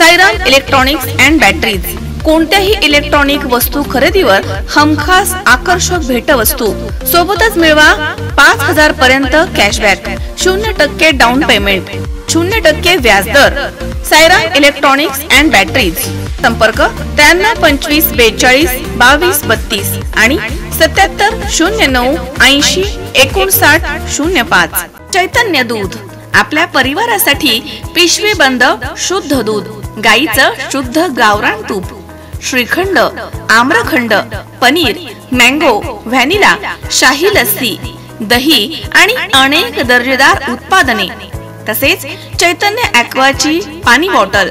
Sairam electronics and batteries कोणत्याही electronic वस्तू खरेदीवर हमखास आकर्षक भेटवस्तू सोबतच मिळवा 5000 पर्यंत कॅशबॅक, 0% डाऊन पेमेंट, 0% व्याजदर। साईराम इलेक्ट्रॉनिक्स अँड बॅटरीज, संपर्क 93 25 42 22 32 आणि 77 09 80 59 05। चैतन्य दूध, आपल्या परिवारासाठी पिशवी बंद शुद्ध दूध, गाईचं शुद्ध गावरान तूप, श्रीखंड, आम्रखंड, पनीर, मँगो, व्हॅनिला, शाही लस्सी, दही आणि अनेक दर्जेदार उत्पादने, तसेच चैतन्य ॲक्वाची पाणी बॉटल।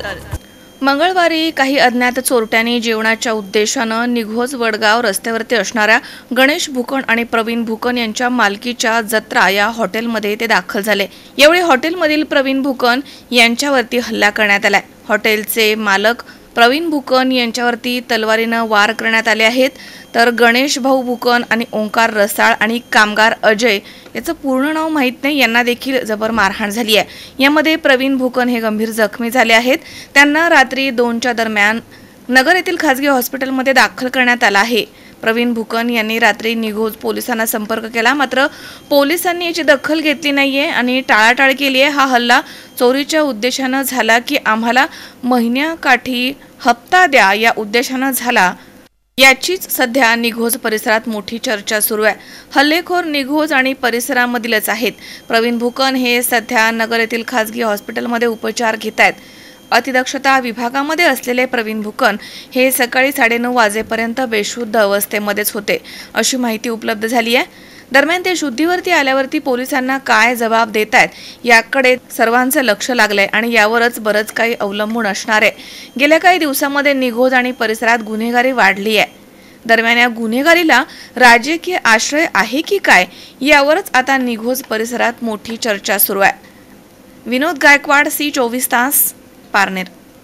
मंगळवारी काही अज्ञात चोरट्यांनी जेवणाच्या उद्देशानं निघोज वडगाव रस्त्यावरती असणाऱ्या गणेश भुकन आणि प्रवीण भुकन यांच्या मालकीच्या जत्रा या हॉटेलमध्ये ते दाखल झाले। यावेळी हॉटेलमधील प्रवीण भुकन यांच्यावरती हल्ला करण्यात आलाय। हॉटेलचे मालक प्रवीण भुकन यांच्यावरती तलवारीनं वार करण्यात आले आहेत, तर गणेश भाऊ भुकन आणि ओंकार रसाळ आणि कामगार अजय याचं पूर्ण नाव माहीत नाही यांना देखील जबर मारहाण झाली आहे। यामध्ये प्रवीण भुकन हे गंभीर जखमी झाले आहेत। त्यांना रात्री 2च्या दरम्यान नगर येथील खासगी हॉस्पिटलमध्ये दाखल करण्यात आलं आहे। प्रवीण भुकन यांनी रात्री निघोज पोलिसांना संपर्क केला, मात्र पोलिसांनी याची दखल घेतली नाहीये आणि टाळाटाळ केली आहे। हा हल्ला चोरीच्या उद्देशानं झाला की आम्हाला महिन्याकाठी हप्ता द्या या उद्देशानं झाला, याचीच सध्या निघोज परिसरात मोठी चर्चा सुरू आहे। हल्लेखोर निघोज आणि परिसरामधीलच आहेत। प्रवीण भुकन हे सध्या नगर येथील खासगी हॉस्पिटलमध्ये उपचार घेत आहेत। अतिदक्षता विभागामध्ये असलेले प्रवीण भुकन हे सकाळी 9:30 वाजेपर्यंत बेशुद्ध अवस्थेमध्येच होते, अशी माहिती उपलब्ध झाली आहे। दरम्यान ते शुद्धीवरती आल्यावरती पोलिसांना काय जबाब देत आहेत याकडे सर्वांचं लक्ष लागलंय आणि यावरच बरंच काही अवलंबून असणार आहे। गेल्या काही दिवसांमध्ये निघोज आणि परिसरात गुन्हेगारी वाढली आहे। दरम्यान या गुन्हेगारीला राजकीय आश्रय आहे की काय यावरच आता निघोज परिसरात मोठी चर्चा सुरू आहे। विनोद गायकवाड, C24 तास, पारनेर।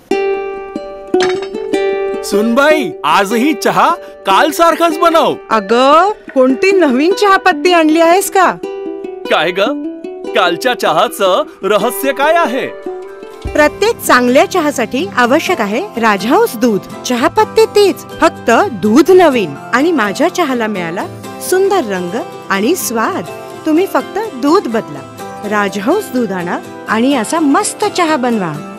सुनबाई, आजही चहा काल सारखाच बनव। अगं, कोणती नवीन चहापत्ती आणली आहेस का? काय ग, कालच्या चहाचं रहस्य काय आहे? प्रत्येक चांगल्या चहासाठी आवश्यक आहे राजहंस दूध। चहापत्ती तीच, फक्त दूध नवीन। आणि माझ्या चहाला मिळाला सुंदर रंग आणि स्वाद। तुम्ही फक्त दूध बदला, राजहंस दूध आणा आणि असा मस्त चहा बनवा।